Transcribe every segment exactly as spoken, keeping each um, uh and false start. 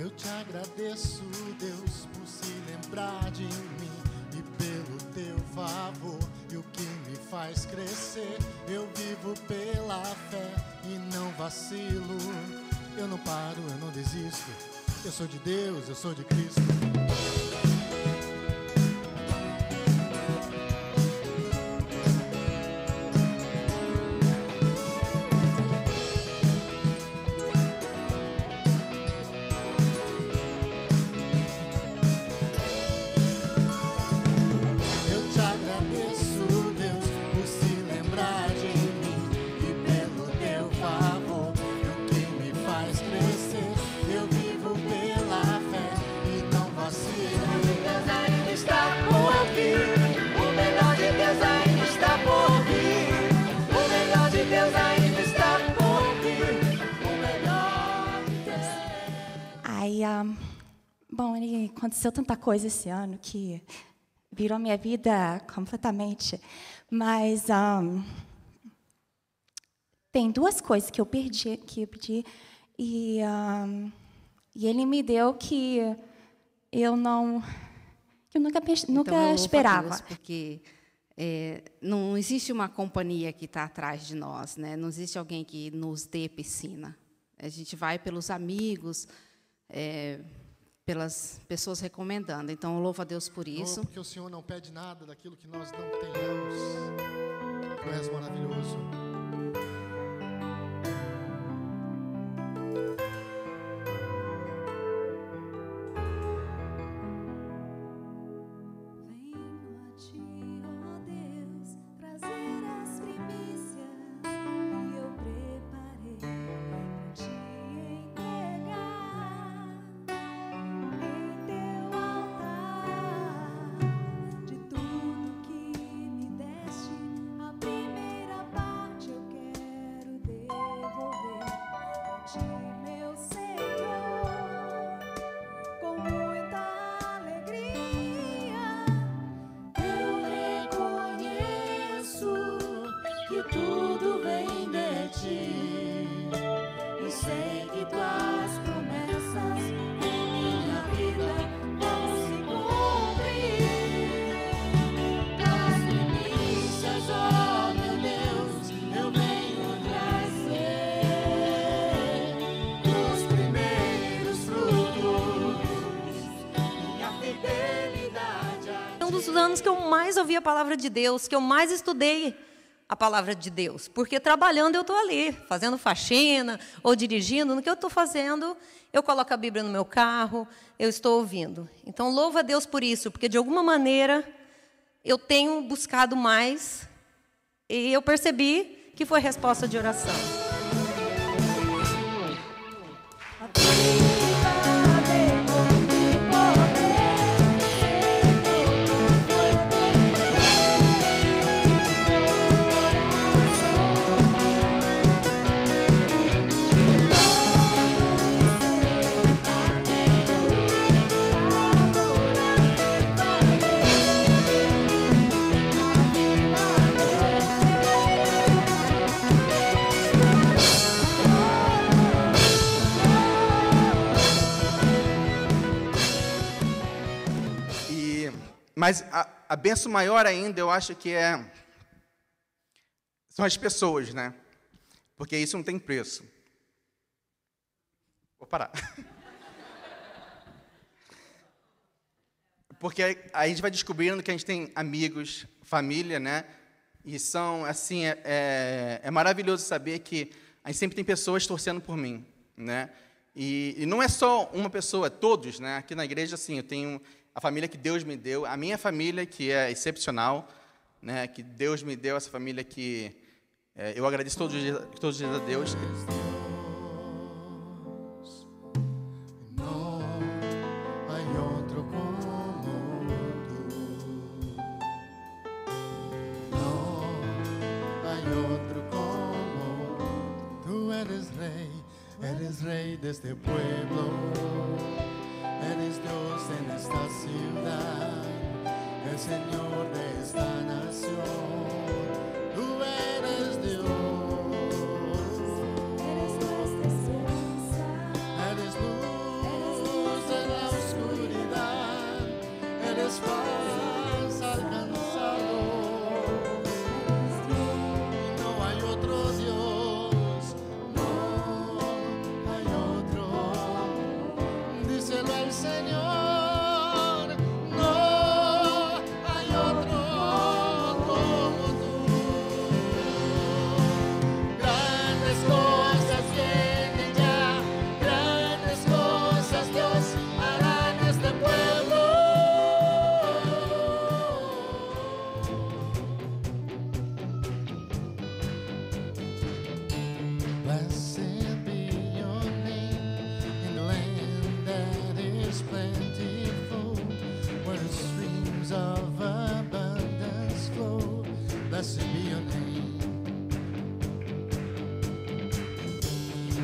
Eu te agradeço, Deus, por se lembrar de mim e pelo teu favor e o que me faz crescer. Eu vivo pela fé e não vacilo. Eu não paro, eu não desisto. Eu sou de Deus, eu sou de Cristo. Um, bom, aconteceu tanta coisa esse ano que virou minha vida completamente. Mas um, tem duas coisas que eu perdi, que eu pedi, e, um, e ele me deu que eu não, que eu nunca, então, nunca eu esperava. Deus, porque é, não existe uma companhia que está atrás de nós, né? Não existe alguém que nos dê piscina. A gente vai pelos amigos. É, pelas pessoas recomendando. Então, eu louvo a Deus por isso. Oh, porque o Senhor não pede nada daquilo que nós não tenhamos. Tu és maravilhoso. Anos que eu mais ouvi a palavra de Deus, que eu mais estudei a palavra de Deus, porque trabalhando eu estou ali, fazendo faxina ou dirigindo, no que eu estou fazendo, eu coloco a Bíblia no meu carro, eu estou ouvindo. Então, louvo a Deus por isso, porque de alguma maneira eu tenho buscado mais e eu percebi que foi resposta de oração. Mas a, a bênção maior ainda, eu acho que é são as pessoas, né? Porque isso não tem preço. Vou parar. Porque aí a gente vai descobrindo que a gente tem amigos, família, né? E são, assim, é, é, é maravilhoso saber que a gente sempre tem pessoas torcendo por mim, né? E, e não é só uma pessoa, todos, né? Aqui na igreja, assim, eu tenho a família que Deus me deu, a minha família, que é excepcional, né? Que Deus me deu, essa família que é, eu agradeço todos os dias, todos os dias a Deus. Eres rey de este pueblo, eres Dios en esta ciudad, el Señor de esta nación. Tú eres Dios, eres luz de esperanza, eres luz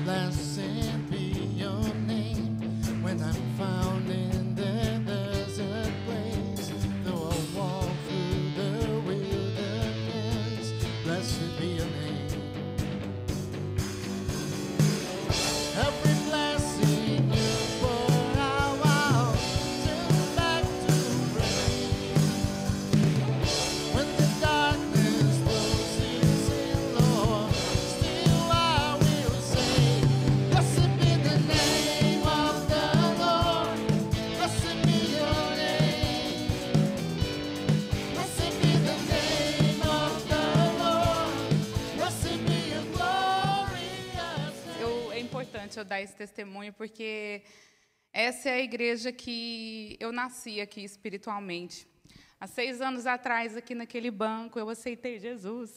blessed be your name. When I'm found in the desert place, though I walk through the wilderness, blessed be your name. Every blessing you pour out, turn back to rain. When the darkness closes in, Lord, still I will say, blessed be the name of the Lord. Blessed be your name. Blessed be the name of the Lord. Blessed be your glorious name. Eu, é importante eu dar esse testemunho porque essa é a igreja que eu nasci aqui espiritualmente. Há seis anos atrás, aqui naquele banco, eu aceitei Jesus.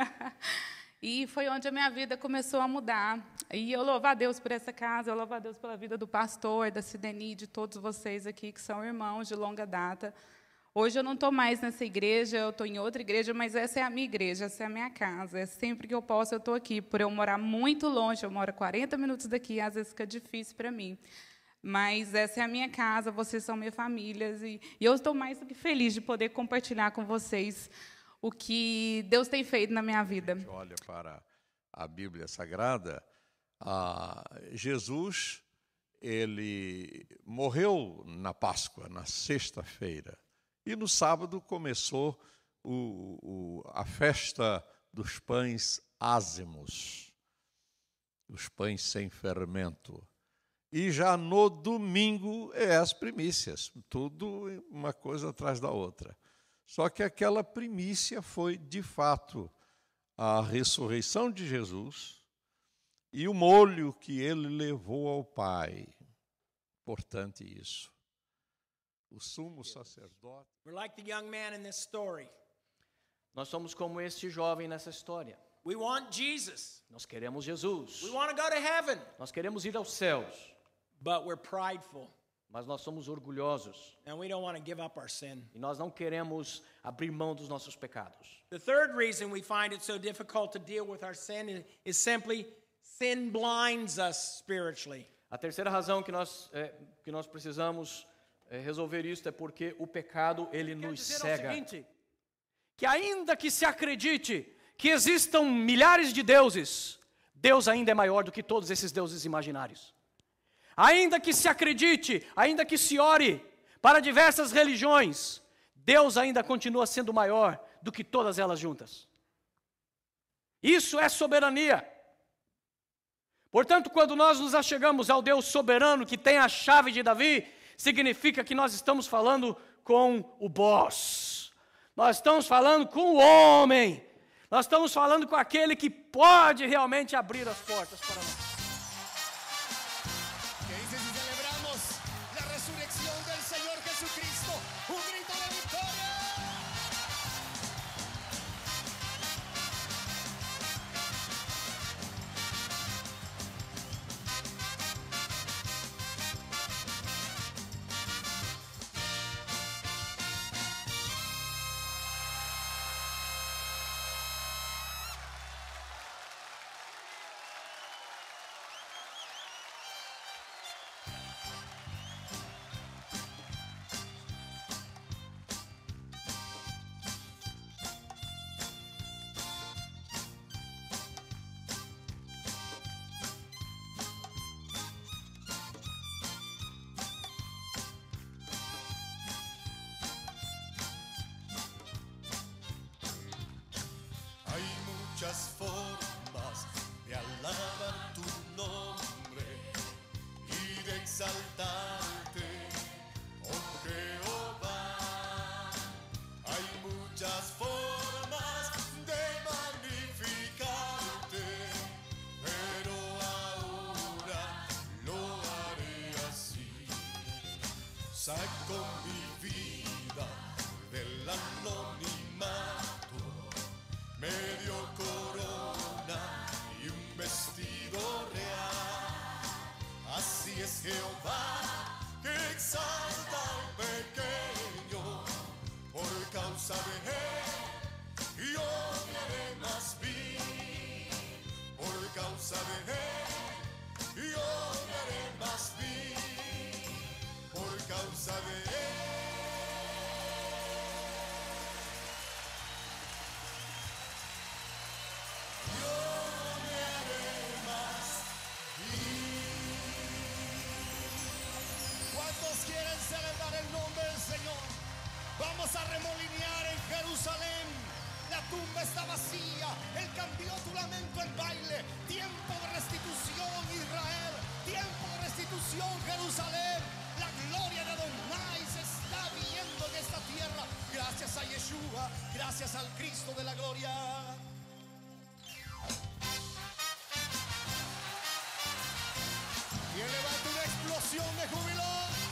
E foi onde a minha vida começou a mudar. E eu louvo a Deus por essa casa, eu louvo a Deus pela vida do pastor, da Sideni, de todos vocês aqui que são irmãos de longa data. Hoje eu não estou mais nessa igreja, eu estou em outra igreja, mas essa é a minha igreja, essa é a minha casa. É sempre que eu posso, eu estou aqui. Por eu morar muito longe, eu moro quarenta minutos daqui, às vezes fica difícil para mim. Mas essa é a minha casa, vocês são minha família, e, e eu estou mais do que feliz de poder compartilhar com vocês o que Deus tem feito na minha vida. Olha para a Bíblia Sagrada, ah, Jesus, ele morreu na Páscoa, na sexta-feira, e no sábado começou o, o, a festa dos pães ázimos, os pães sem fermento. E já no domingo é as primícias, tudo uma coisa atrás da outra. Só que aquela primícia foi, de fato, a ressurreição de Jesus e o molho que ele levou ao Pai. Importante isso. O sumo sacerdote. We're like the young man in this story. Nós somos como este jovem nessa história. We want Jesus. Nós queremos Jesus. We want to go to heaven. Nós queremos ir aos céus. But we're prideful. Mas nós somos orgulhosos. And we don't want to give up our sin. E nós não queremos abrir mão dos nossos pecados. The third reason we find it so difficult to deal with our sin is, is simply sin blinds us spiritually. A terceira razão que nós, é, que nós precisamos é, resolver isso é porque o pecado, ele nos cega. O seguinte, que ainda que se acredite que existam milhares de deuses, Deus ainda é maior do que todos esses deuses imaginários. Ainda que se acredite, ainda que se ore para diversas religiões, Deus ainda continua sendo maior do que todas elas juntas. Isso é soberania. Portanto, quando nós nos achegamos ao Deus soberano que tem a chave de Davi, significa que nós estamos falando com o boss. Nós estamos falando com o homem. Nós estamos falando com aquele que pode realmente abrir as portas para nós. Muchas formas de alabar tu nombre y de exaltarte, oh Jehová. Hay muchas formas de magnificarte, pero ahora lo haré así. Saco mi vida del anonimato, medio corona y un vestido real. Así es Jehová que exalta al pequeño. Por causa de él yo me haré más vil. Por causa de él quieren celebrar el nombre del Señor? Vamos a remolinear en Jerusalén. La tumba está vacía. Él cambió tu lamento en baile. Tiempo de restitución, Israel. Tiempo de restitución, Jerusalén. La gloria de Adonai se está viendo en esta tierra. Gracias a Yeshua. Gracias al Cristo de la gloria. Y él levanta una explosión de júbilo.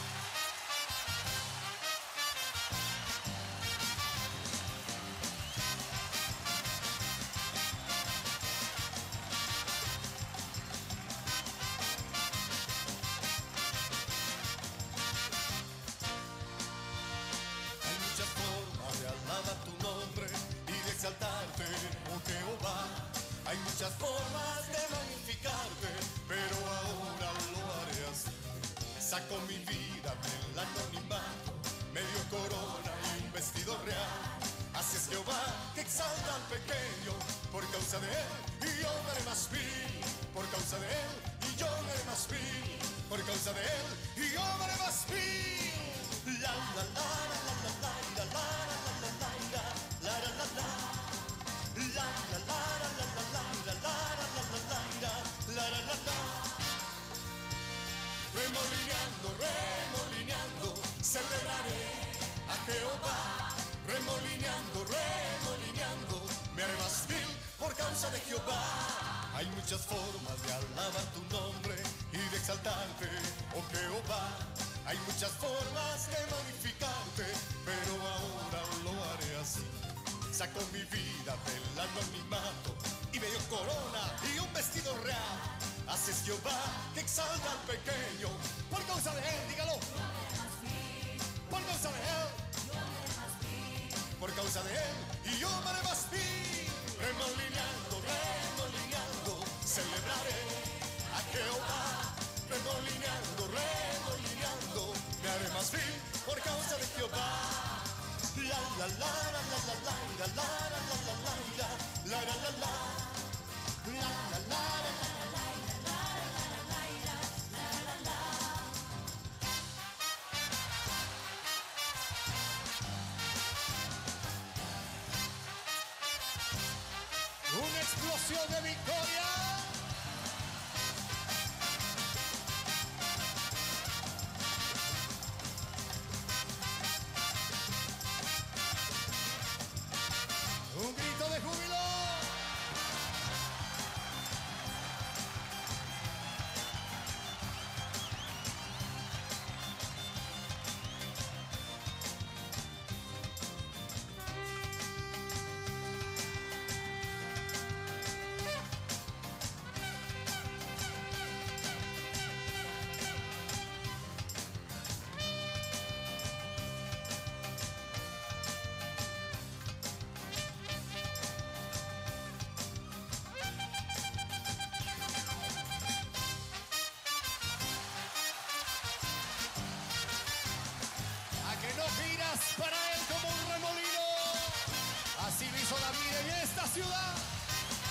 Hay muchas formas de alabar tu nombre y de exaltarte, oh Jehová. Hay muchas formas de magnificarte, pero ahora lo haré así. Saco mi vida del anonimato, me dio corona y un vestido real. Así es Jehová que exalta al pequeño, por causa de él y yo me haré más vil. Por causa de él y yo me haré más vil. Por causa de él y yo me haré más vil. La la la la la la la la la la la la la la la. La la la la la la la la la la la la la. Remolineando, remolineando, celebraré a Jehová. Remolineando, remolineando, me haré más vil por causa de Jehová. Hay muchas formas de alabar tu nombre y de exaltarte, oh Jehová. Hay muchas formas de magnificarte, pero ahora lo haré así. Saco mi vida del anonimato y me dio corona y un vestido real. Así es Jehová que exalta al pequeño, por causa de él, dígalo. Por causa de él, por causa de él, y yo me haré más vil. Remolineando, remolineando, celebraré a Jehová. Remolineando, remolineando, me haré más vil por causa de Jehová. La la la la la la la la la la la la la la la la la la la. Una explosión de victoria. Un grito de júbilo. Para él como un remolino. Así lo hizo David en esta ciudad.